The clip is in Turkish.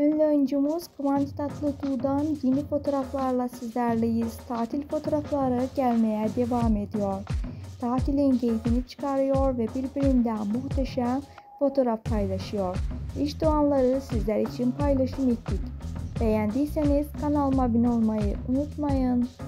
Ünlü oyuncumuz Kivanc Tatlitug'dan yeni fotoğraflarla sizlerleyiz. Tatil fotoğrafları gelmeye devam ediyor. Tatilin keyfini çıkarıyor ve birbirinden muhteşem fotoğraf paylaşıyor. İşte onları sizler için paylaşım ettik. Beğendiyseniz kanalıma abone olmayı unutmayın.